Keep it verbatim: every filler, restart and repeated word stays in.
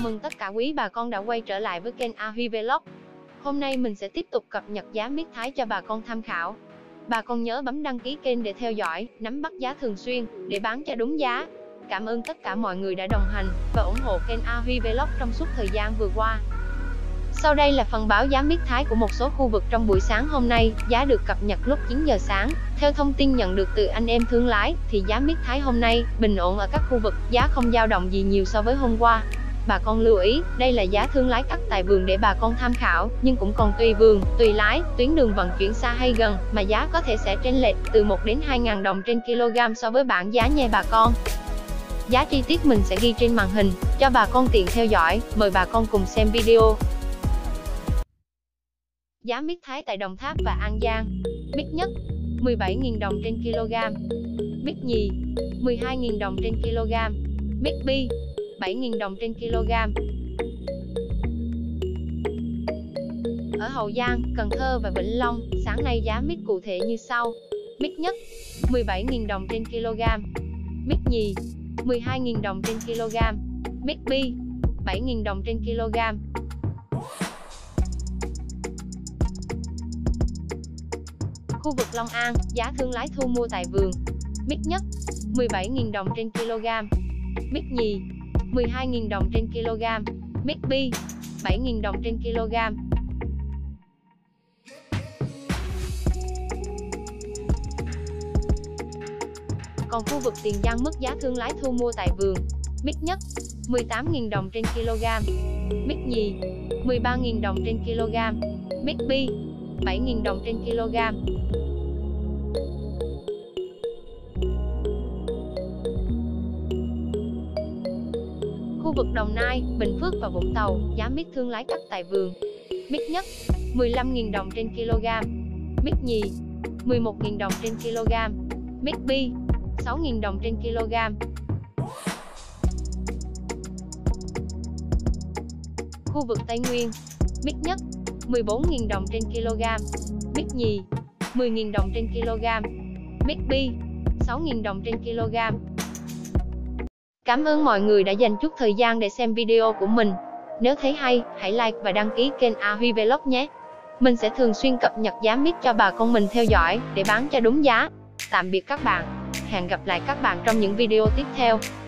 mừng tất cả quý bà con đã quay trở lại với kênh A Huy Vlog. Hôm nay mình sẽ tiếp tục cập nhật giá mít Thái cho bà con tham khảo. Bà con nhớ bấm đăng ký kênh để theo dõi, nắm bắt giá thường xuyên, để bán cho đúng giá. Cảm ơn tất cả mọi người đã đồng hành và ủng hộ kênh A Huy Vlog trong suốt thời gian vừa qua. Sau đây là phần báo giá mít Thái của một số khu vực trong buổi sáng hôm nay. Giá được cập nhật lúc chín giờ sáng. Theo thông tin nhận được từ anh em thương lái, thì giá mít Thái hôm nay bình ổn ở các khu vực, giá không dao động gì nhiều so với hôm qua. Bà con lưu ý, đây là giá thương lái cắt tại vườn để bà con tham khảo, nhưng cũng còn tùy vườn, tùy lái, tuyến đường vận chuyển xa hay gần, mà giá có thể sẽ chênh lệch từ một đến hai ngàn đồng trên kg so với bảng giá nha bà con. Giá chi tiết mình sẽ ghi trên màn hình, cho bà con tiện theo dõi, mời bà con cùng xem video. Giá mít Thái tại Đồng Tháp và An Giang. Mít nhất, mười bảy nghìn đồng trên kg. Mít nhì, mười hai nghìn đồng trên kg. Mít bi, bảy nghìn đồng trên kg. Ở Hậu Giang, Cần Thơ và Vĩnh Long, sáng nay giá mít cụ thể như sau. Mít nhất, mười bảy nghìn đồng trên kg. Mít nhì, mười hai nghìn đồng trên kg. Mít bi, bảy nghìn đồng trên kg. Khu vực Long An, giá thương lái thu mua tại vườn. Mít nhất, mười bảy nghìn đồng trên kg. Mít nhì, mười hai nghìn đồng trên kg. Mít bi, bảy nghìn đồng trên kg. Còn khu vực Tiền Giang, mức giá thương lái thu mua tại vườn. Mít nhất, mười tám nghìn đồng trên kg. Mít nhì, mười ba nghìn đồng trên kg. Mít bi, bảy nghìn đồng trên kg. Khu vực Đồng Nai, Bình Phước và Vũng Tàu, giá mít thương lái cắt tại vườn. Mít nhất, mười lăm nghìn đồng trên kg. Mít nhì, mười một nghìn đồng trên kg. Mít bi, sáu nghìn đồng trên kg. Khu vực Tây Nguyên, mít nhất, mười bốn nghìn đồng trên kg. Mít nhì, mười nghìn đồng trên kg. Mít bi, sáu nghìn đồng trên kg. Cảm ơn mọi người đã dành chút thời gian để xem video của mình. Nếu thấy hay, hãy like và đăng ký kênh A Huy Vlog nhé. Mình sẽ thường xuyên cập nhật giá mít cho bà con mình theo dõi, để bán cho đúng giá. Tạm biệt các bạn. Hẹn gặp lại các bạn trong những video tiếp theo.